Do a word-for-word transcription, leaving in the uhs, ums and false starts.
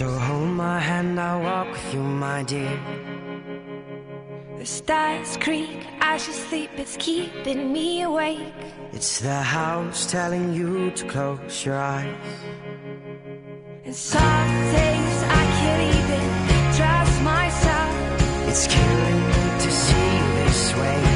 So hold my hand, I'll walk with you, my dear. The stars creak, I should sleep, it's keeping me awake. It's the house telling you to close your eyes. And some days I can't even trust myself. It's killing me to see you this way.